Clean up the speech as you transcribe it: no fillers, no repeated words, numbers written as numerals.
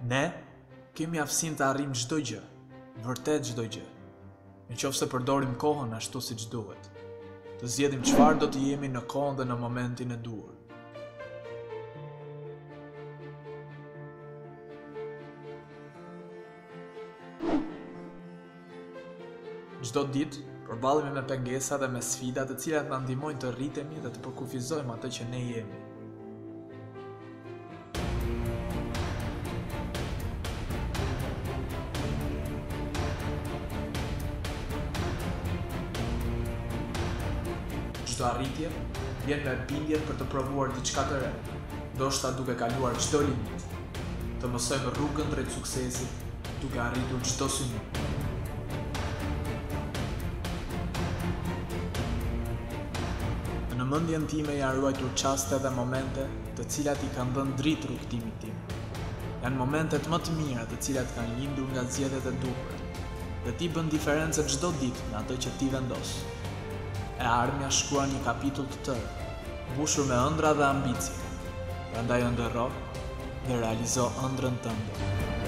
Ne kemi aftësinë të arrijmë çdo gjë, vërtet çdo gjë. Nëse përdorim kohën ashtu siç duhet, të zgjedhim çfarë do të jemi në kohën dhe në momentin e duhur. Çdo ditë përballemi me pengesa dhe me sfida të cilat na ndihmojnë të rritemi dhe të përkufizojmë atë që ne jemi. Çdo arritje vjen me bindjen për të provuar diçka të re, ndoshta duke kaluar çdo limit, të mësojmë rrugën drejt suksesit, duke arritur çdo synim. Në mendjen time janë ruajtur çaste dhe momente të cilat i kanë dhënë dritë rrugtimit tim. Janë momentet më të mira të cilat kanë lindur nga zgjedhjet e duhura, dhe ti bën diferencë çdo ditë në atë që ti vendos. E ardhmja shkruan një kapitull të tërë, mbushur me ëndra dhe ambicie. Prandaj ëndërro dhe realizo ëndrrën tënde.